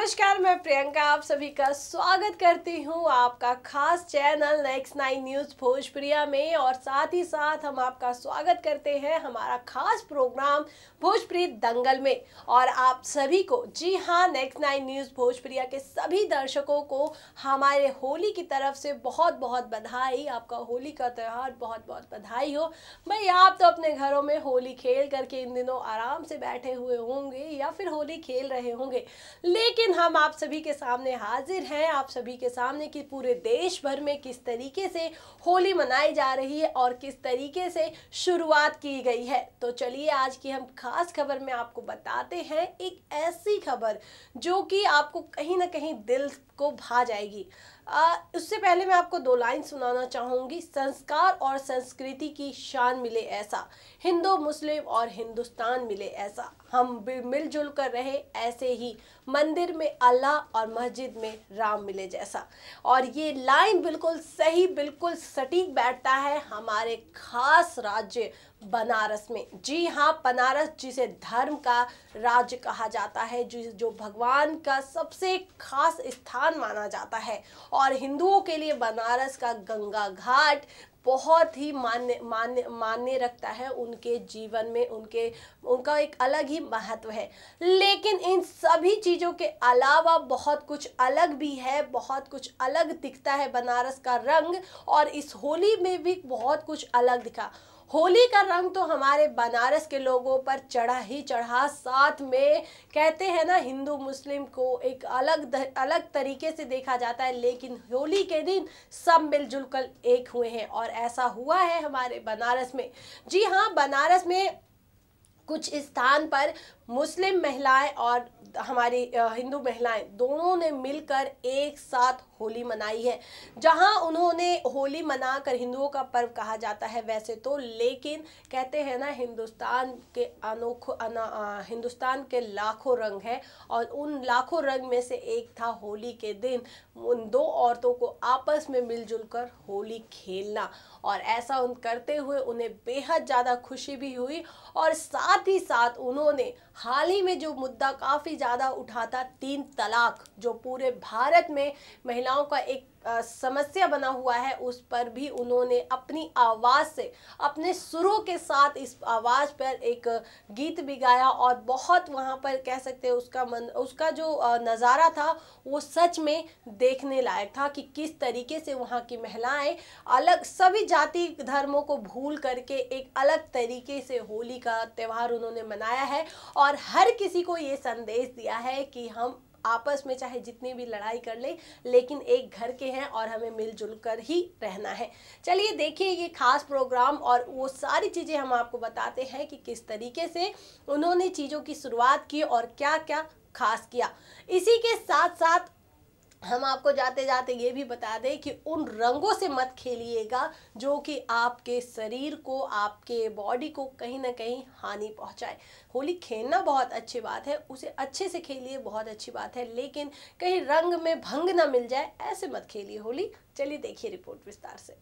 नमस्कार, मैं प्रियंका आप सभी का स्वागत करती हूँ आपका खास चैनल नेक्स्ट 9 न्यूज़ भोजपुरिया में। और साथ ही साथ हम आपका स्वागत करते हैं हमारा खास प्रोग्राम भोजपुरी दंगल में। और आप सभी को, जी हाँ, नेक्स्ट 9 न्यूज़ भोजपुरिया के सभी दर्शकों को हमारे होली की तरफ से बहुत बहुत बधाई। आपका होली का त्यौहार बहुत बहुत बधाई हो। भाई, आप तो अपने घरों में होली खेल करके इन दिनों आराम से बैठे हुए होंगे या फिर होली खेल रहे होंगे, लेकिन हम आप सभी के सामने हाजिर हैं, आप सभी के सामने कि पूरे देश भर में किस तरीके से होली मनाई जा रही है और किस तरीके से शुरुआत की गई है। तो चलिए, आज की हम खास खबर में आपको बताते हैं एक ऐसी खबर जो कि आपको कहीं ना कहीं दिल को भा जाएगी। उससे पहले मैं आपको 2 लाइन सुनाना चाहूँगी। संस्कार और संस्कृति की शान मिले ऐसा, हिंदू मुस्लिम और हिंदुस्तान मिले ऐसा, हम मिलजुल कर रहे ऐसे ही, मंदिर में अल्लाह और मस्जिद में राम मिले जैसा। और ये लाइन बिल्कुल सही, बिल्कुल सटीक बैठता है हमारे खास राज्य बनारस में। जी हाँ, बनारस जिसे धर्म का राज्य कहा जाता है, जो भगवान का सबसे खास स्थान माना जाता है। और हिंदुओं के लिए बनारस का गंगा घाट बहुत ही मान्य रखता है। उनके जीवन में उनका एक अलग ही महत्व है। लेकिन इन सभी चीज़ों के अलावा बहुत कुछ अलग भी है, बहुत कुछ अलग दिखता है बनारस का रंग। और इस होली में भी बहुत कुछ अलग दिखा। होली का रंग तो हमारे बनारस के लोगों पर चढ़ा ही चढ़ा। साथ में कहते हैं ना, हिंदू मुस्लिम को एक अलग तरीके से देखा जाता है, लेकिन होली के दिन सब मिलजुल कर एक हुए हैं। और ऐसा हुआ है हमारे बनारस में। जी हाँ, बनारस में कुछ स्थान पर मुस्लिम महिलाएं और हमारी हिंदू महिलाएं दोनों ने मिलकर एक साथ होली मनाई है। जहां उन्होंने होली मनाकर, हिंदुओं का पर्व कहा जाता है वैसे तो, लेकिन कहते हैं ना, हिंदुस्तान के लाखों रंग हैं और उन लाखों रंग में से एक था होली के दिन उन 2 औरतों को आपस में मिलजुल कर होली खेलना। और ऐसा करते हुए उन्हें बेहद ज़्यादा खुशी भी हुई। और साथ ही साथ उन्होंने हाल ही में जो मुद्दा काफ़ी ज़्यादा उठा था, 3 तलाक, जो पूरे भारत में महिलाओं का एक समस्या बना हुआ है, उस पर भी उन्होंने अपनी आवाज़ से, अपने सुरों के साथ इस आवाज़ पर एक गीत भी गाया। और बहुत वहाँ पर कह सकते हैं उसका जो नज़ारा था वो सच में देखने लायक था कि किस तरीके से वहाँ की महिलाएं अलग, सभी जाति धर्मों को भूल करके एक अलग तरीके से होली का त्यौहार उन्होंने मनाया है। और हर किसी को ये संदेश दिया है कि हम आपस में चाहे जितनी भी लड़ाई कर ले, लेकिन एक घर के हैं और हमें मिलजुल कर ही रहना है। चलिए देखिए ये खास प्रोग्राम, और वो सारी चीज़ें हम आपको बताते हैं कि किस तरीके से उन्होंने चीज़ों की शुरुआत की और क्या क्या खास किया। इसी के साथ साथ हम आपको जाते जाते ये भी बता दें कि उन रंगों से मत खेलिएगा जो कि आपके शरीर को, आपके बॉडी को कहीं ना कहीं हानि पहुंचाए। होली खेलना बहुत अच्छी बात है, उसे अच्छे से खेलिए, बहुत अच्छी बात है, लेकिन कहीं रंग में भंग ना मिल जाए, ऐसे मत खेलिए होली। चलिए देखिए रिपोर्ट विस्तार से।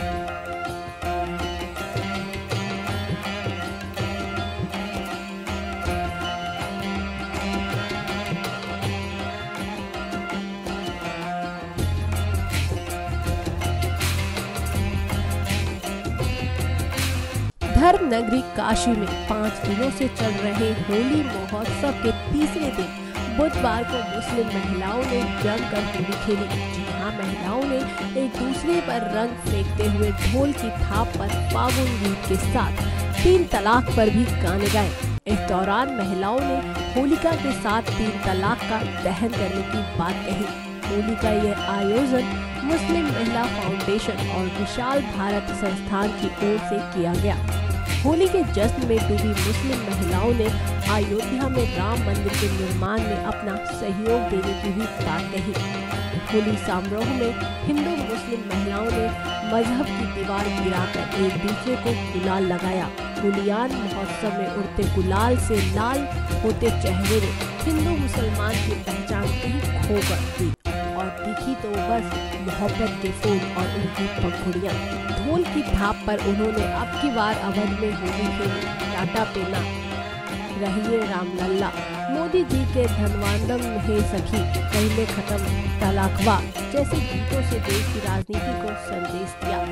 धर्म नगरी काशी में 5 दिनों से चल रहे होली महोत्सव के तीसरे दिन बुधवार को मुस्लिम महिलाओं ने जमकर होली खेली। जी हाँ, महिलाओं ने एक दूसरे पर रंग फेंकते हुए ढोल की थाप पर फागुन गीत के साथ 3 तलाक पर भी गाने गाए। इस दौरान महिलाओं ने होलिका के साथ 3 तलाक का दहन करने की बात कही। होली का यह आयोजन मुस्लिम महिला फाउंडेशन और विशाल भारत संस्थान की ओर से किया गया। होली के जश्न में डूबी मुस्लिम महिलाओं ने अयोध्या में राम मंदिर के निर्माण में अपना सहयोग देने की भी बात कही। होली समारोह में हिंदू मुस्लिम महिलाओं ने मजहब की दीवार गिराकर एक दूसरे को गुलाल लगाया। होलियान महोत्सव में उड़ते गुलाल से लाल होते चेहरे ने हिंदू मुसलमान की पहचान कहीं खो कर दी और दिखी तो बस मोहब्बत के फूल और उनकी पंखुड़ियाँ। ढोल की थाप पर उन्होंने अब की बार अवध में होली खेली, टाटा पेना रहिए रामलल्ला। मोदी जी के धनवांदम है सखी, पहले खत्म तलाकवा जैसे गीतों से देश की राजनीति को संदेश दिया।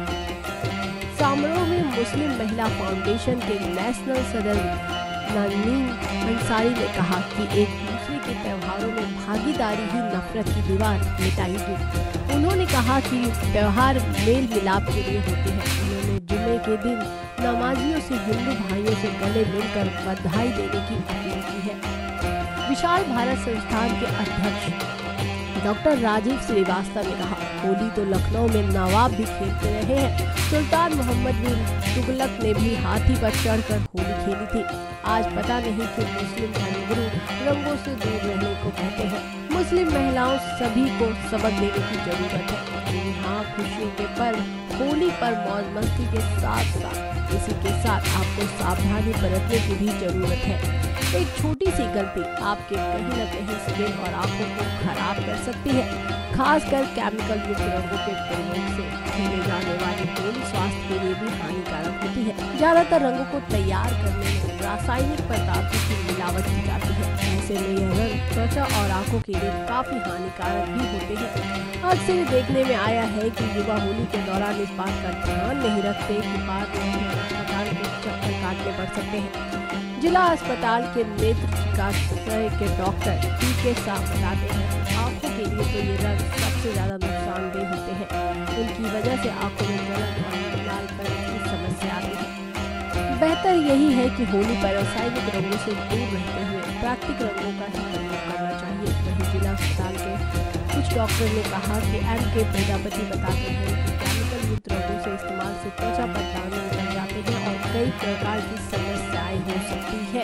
समारोह में मुस्लिम महिला फाउंडेशन के नेशनल सदर नरमीन अंसारी ने कहा कि एक दूसरे के त्योहारों में भागीदारी ही नफरत की दीवार मिटाएगी। उन्होंने कहा कि त्योहार मेल मिलाप के लिए होते हैं। उन्होंने जुम्मे के दिन नमाजियों से हिंदू भाइयों से गले मिलकर बधाई देने की अपील की है। विशाल भारत संस्थान के अध्यक्ष डॉक्टर राजीव श्रीवास्तव ने कहा, होली तो लखनऊ में नवाब भी खेलते रहे हैं। सुल्तान मोहम्मद बिन तुगलक ने भी हाथी पर चढ़कर होली खेली थी। आज पता नहीं कि मुस्लिम धर्मगुरु रंगों से दूर रहने को कहते हैं। मुस्लिम महिलाओं सभी को सबक देने की जरूरत है। यहाँ खुशियों के पर्व होली पर मौज मस्ती के साथ साथ इसी के साथ आपको सावधानी बरतने की भी जरूरत है। एक छोटी सी गलती आपके कहीं न कहीं स्किन और आंखों को खराब कर सकती है। खासकर केमिकल युक्त रंगों के प्रयोग से खेले जाने वाली होली स्वास्थ्य के लिए भी हानिकारक होती है। ज्यादातर रंगों को तैयार करने में रासायनिक पदार्थों की मिलावट की जाती है। ऐसे में यह रंग त्वचा और आंखों के लिए काफी हानिकारक भी होते हैं। अक्सर देखने में आया है कि युवा होली के दौरान इस बात का ध्यान नहीं रखते कि बाद में अस्पताल के चक्कर काटने पड़ सकते हैं। जिला अस्पताल के नेत्र चिकित्सालय के डॉक्टर पीके साहब बताते हैं, आंखों के लिए तो ये रंग सबसे ज्यादा नुकसानदेह होते हैं। उनकी वजह से आंखों में जलन और लालपन की समस्या आती है। बेहतर यही है कि होली पर रासायनिक रंगों से दूर रहते हुए प्राकृतिक रंगों का ही प्रयोग करना चाहिए। वहीं जिला अस्पताल के कुछ डॉक्टर ने कहा कि M.K. प्रजापति बताते हैं कि केमिकल युक्त रंगों से इस्तेमाल से त्वचा पर दाने निकल जाते हैं और कई प्रकार की समस्याएं हो सकती है।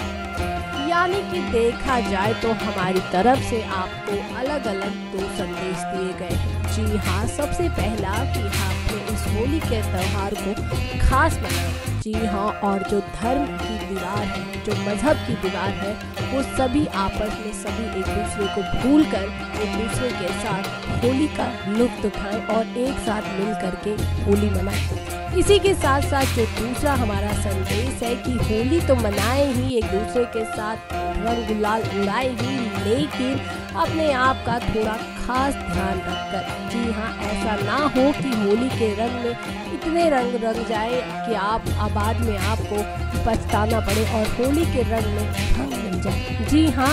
यानी कि देखा जाए तो हमारी तरफ से आपको अलग अलग 2 संदेश दिए गए हैं। जी हाँ, सबसे पहला कि आपने इस होली के त्योहार को खास मनाएं। जी हाँ, और जो धर्म की दीवार है, जो मजहब की दीवार है, वो सभी आपस में सभी एक दूसरे को भूलकर एक दूसरे के साथ होली का लुत्फ उठाएं और एक साथ मिल करके होली मनाएं। इसी के साथ साथ जो दूसरा हमारा संदेश है कि होली तो मनाएं ही, एक दूसरे के साथ रंग गुलाल उड़ाए ही, लेकिन अपने आप का थोड़ा खास ध्यान रखकर। जी हाँ, ऐसा ना हो कि होली के रंग में इतने रंग रंग जाए कि आप बाद में आपको पछताना पड़े और होली के रंग में भंग मिल जाए। जी हाँ,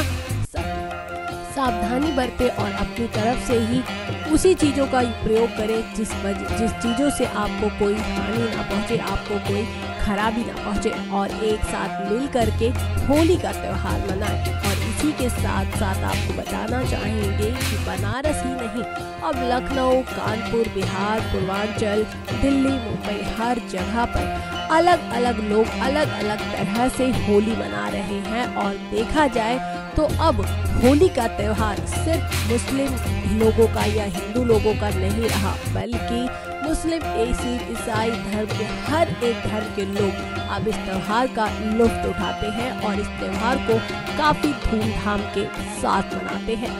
सावधानी बरते और अपनी तरफ से ही उसी चीज़ों का प्रयोग करें जिस चीज़ों से आपको कोई हानि ना पहुँचे, आपको कोई खराबी ना पहुँचे, और एक साथ मिल करके होली का त्यौहार मनाएं। और इसी के साथ साथ आपको बताना चाहेंगे कि बनारस ही नहीं, अब लखनऊ, कानपुर, बिहार, पूर्वांचल, दिल्ली, मुंबई, हर जगह पर अलग अलग लोग अलग अलग तरह से होली मना रहे हैं। और देखा जाए तो अब होली का त्यौहार सिर्फ मुस्लिम लोगों का या हिंदू लोगों का नहीं रहा, बल्कि मुस्लिम, सिख, ईसाई धर्म के हर एक धर्म के लोग अब इस त्यौहार का लुत्फ उठाते हैं और इस त्यौहार को काफी धूमधाम के साथ मनाते हैं।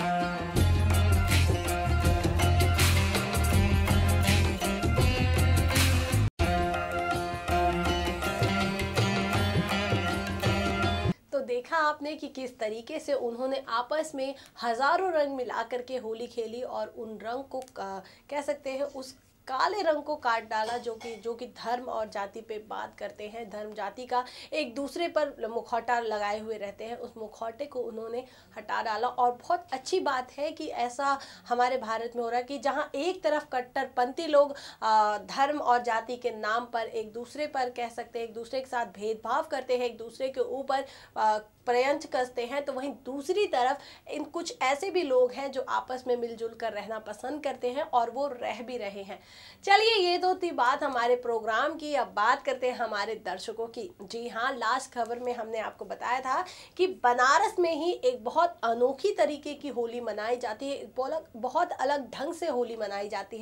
देखा आपने कि किस तरीके से उन्होंने आपस में हजारों रंग मिला करके होली खेली और उन रंग को कह सकते हैं उस काले रंग को काट डाला जो कि धर्म और जाति पे बात करते हैं। धर्म जाति का एक दूसरे पर मुखौटा लगाए हुए रहते हैं, उस मुखौटे को उन्होंने हटा डाला। और बहुत अच्छी बात है कि ऐसा हमारे भारत में हो रहा है कि जहां एक तरफ कट्टरपंथी लोग धर्म और जाति के नाम पर एक दूसरे पर कह सकते हैं एक दूसरे के साथ भेदभाव करते हैं, एक दूसरे के ऊपर प्रयंच कसते हैं, तो वहीं दूसरी तरफ इन कुछ ऐसे भी लोग हैं जो आपस में मिलजुल कर रहना पसंद करते हैं और वो रह भी रहे हैं। चलिए, ये तो थी बात हमारे प्रोग्राम की। अब बात करते हैं हमारे दर्शकों की। जी हाँ, लास्ट खबर में हमने आपको बताया था कि बनारस में ही एक बहुत अनोखी तरीके की होली मनाई जाती है, बहुत अलग ढंग से होली मनाई जाती है।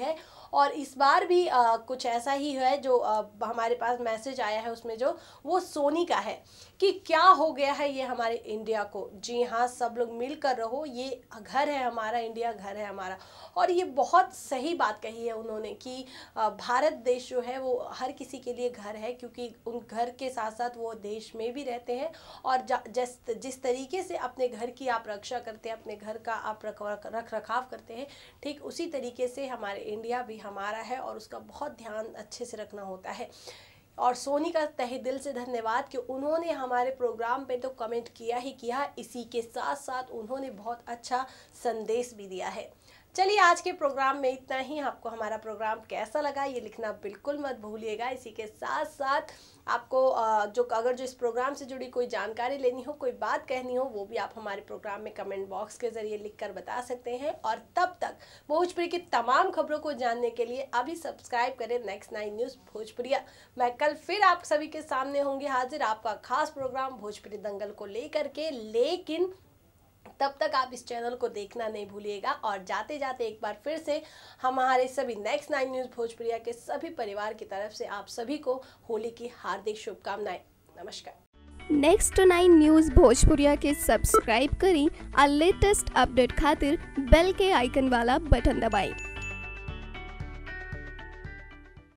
और इस बार भी कुछ ऐसा ही है जो हमारे पास मैसेज आया है, उसमें जो वो सोनी का है कि क्या हो गया है ये हमारे इंडिया को। जी हाँ, सब लोग मिलकर रहो, ये घर है हमारा, इंडिया घर है हमारा। और ये बहुत सही बात कही है उन्होंने कि भारत देश जो है वो हर किसी के लिए घर है, क्योंकि उन घर के साथ साथ वो देश में भी रहते हैं। और जिस तरीके से अपने घर की आप रक्षा करते हैं, अपने घर का आप रख रखाव करते हैं, ठीक उसी तरीके से हमारे इंडिया भी हमारा है और उसका बहुत ध्यान अच्छे से रखना होता है। और सोनी का तहे दिल से धन्यवाद कि उन्होंने हमारे प्रोग्राम पे तो कमेंट किया ही किया, इसी के साथ साथ उन्होंने बहुत अच्छा संदेश भी दिया है। चलिए, आज के प्रोग्राम में इतना ही। आपको हमारा प्रोग्राम कैसा लगा ये लिखना बिल्कुल मत भूलिएगा। इसी के साथ साथ आपको अगर इस प्रोग्राम से जुड़ी कोई जानकारी लेनी हो, कोई बात कहनी हो, वो भी आप हमारे प्रोग्राम में कमेंट बॉक्स के ज़रिए लिखकर बता सकते हैं। और तब तक भोजपुरी की तमाम खबरों को जानने के लिए अभी सब्सक्राइब करें नेक्स्ट 9 न्यूज़ भोजपुरिया। मैं कल फिर आप सभी के सामने होंगे हाजिर, आपका खास प्रोग्राम भोजपुरी दंगल को लेकर के। लेकिन तब तक आप इस चैनल को देखना नहीं भूलिएगा। और जाते जाते एक बार फिर से हमारे सभी नेक्स्ट 9 न्यूज़ भोजपुरिया के सभी परिवार की तरफ से आप सभी को होली की हार्दिक शुभकामनाएं। नमस्कार। नेक्स्ट 9 न्यूज़ भोजपुरिया के सब्सक्राइब करी और लेटेस्ट अपडेट खातिर बेल के आइकन वाला बटन दबाएं।